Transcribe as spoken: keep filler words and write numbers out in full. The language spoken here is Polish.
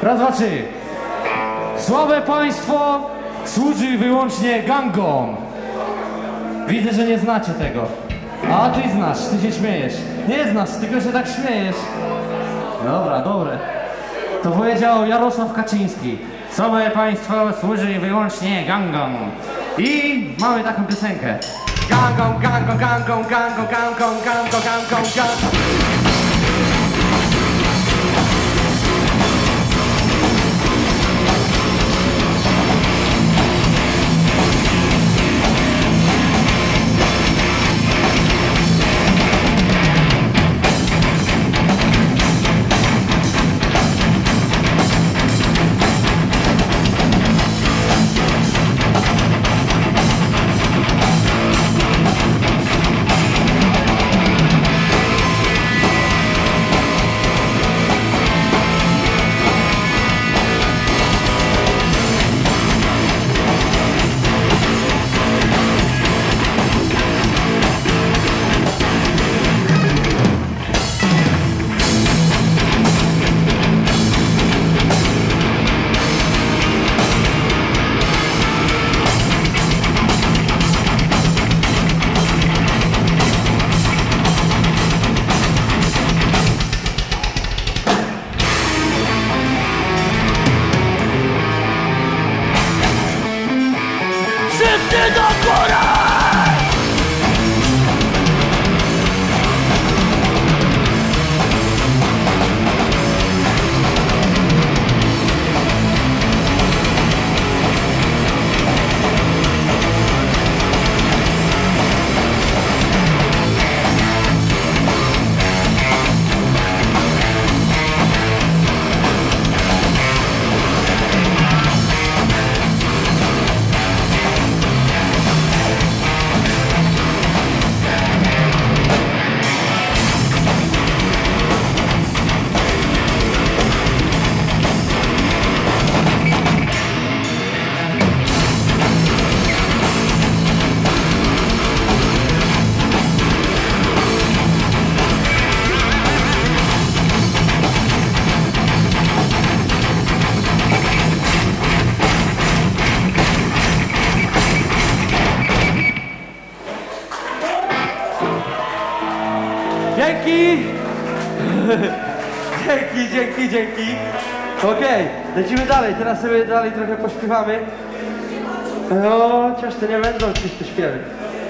Raz, dwa, trzy. Słabe państwo służy wyłącznie gangom. Widzę, że nie znacie tego. A ty znasz, ty się śmiejesz. Nie znasz, tylko się tak śmiejesz. Dobra, dobre. To powiedział Jarosław Kaczyński. Słabe państwo służy wyłącznie gangom. I mamy taką piosenkę. Gangom, gangom, gangom, gangom, gangom, gangom, gangom, gangom. Wszyscy do góry! Dzięki! Dzięki, dzięki, dzięki. Okej, okay, lecimy dalej. Teraz sobie dalej trochę pośpiewamy. O, chociaż to nie będą czyste śpiewy.